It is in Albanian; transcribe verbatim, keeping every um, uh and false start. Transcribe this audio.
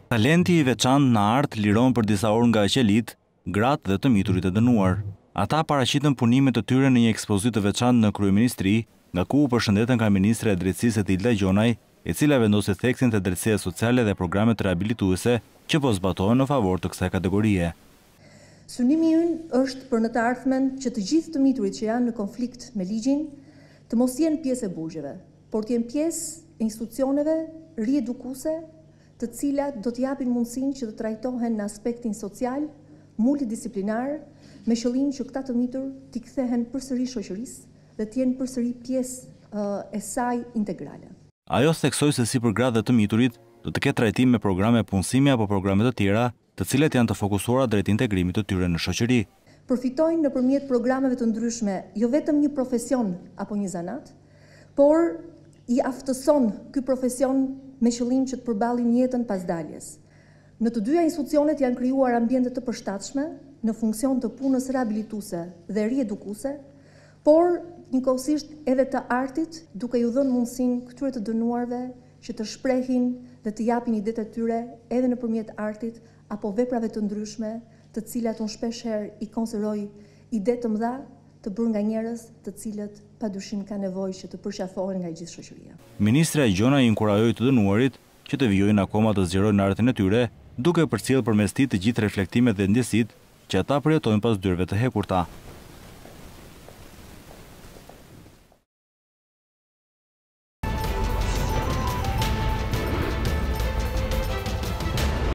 Talenti i veçantë në art liron për disa orë nga qelit, gratë dhe të miturit e dënuar. Ata paraqitën punimet të tyre në një ekspozitë të veçantë në kryeministri, nga ku u përshëndetën ka ministre e drejtësisë Tilda Gjonaj, e cila vendosi theksin të drejtësisë sociale dhe programet rehabilituese që po zbatohen në favor të kësaj kategorie. Synimi ynë është për në të ardhmen që të gjithë të miturit që janë në konflikt me ligjin, të mos jenë pjesë e burgjeve, por të jenë pjesë e institucioneve riedukuese, të cilat do të japin mundësinë që të trajtohen në aspektin social, multidisiplinar, me qëllim që këta të mitur t'i kthehen përsëri shoqërisë dhe të jenë përsëri pjesë uh, e saj integrale. Ajo theksoi se si për gratë të miturit do të ketë trajtim me programe punësimi apo programe të tjera, të cilat janë të fokusuara drejt integrimit të tyre në shoqëri. Përfitojnë nëpërmjet programeve të ndryshme jo vetëm një profesion apo një zanat, por i aftëson ky profesion me qëllim që të përballin jetën pas daljes. Në të dyja institucionet janë krijuar ambiente të përshtatshme në funksion të punës rehabilituese dhe riedukuese, por njëkohësisht edhe të artit, duke ju dhënë mundësinë këtyre të dënuarve që të shprehin dhe të japin idetë e tyre edhe nëpërmjet artit apo veprave të ndryshme, të cilat unë shpesh herë i konsideroj ide të mëdha të bërë nga njerëz të cilët padyshim ka nevojë që të përqafohen nga gjithë shoqëria. Ministra Gjona i inkurajoi të dënuarit që të vijojnë akoma të zgjerojnë artin e tyre, duke përcjellë përmes tij të gjithë reflektimet dhe ndjesitë që ata përjetojnë pas dyrëve të hekurta.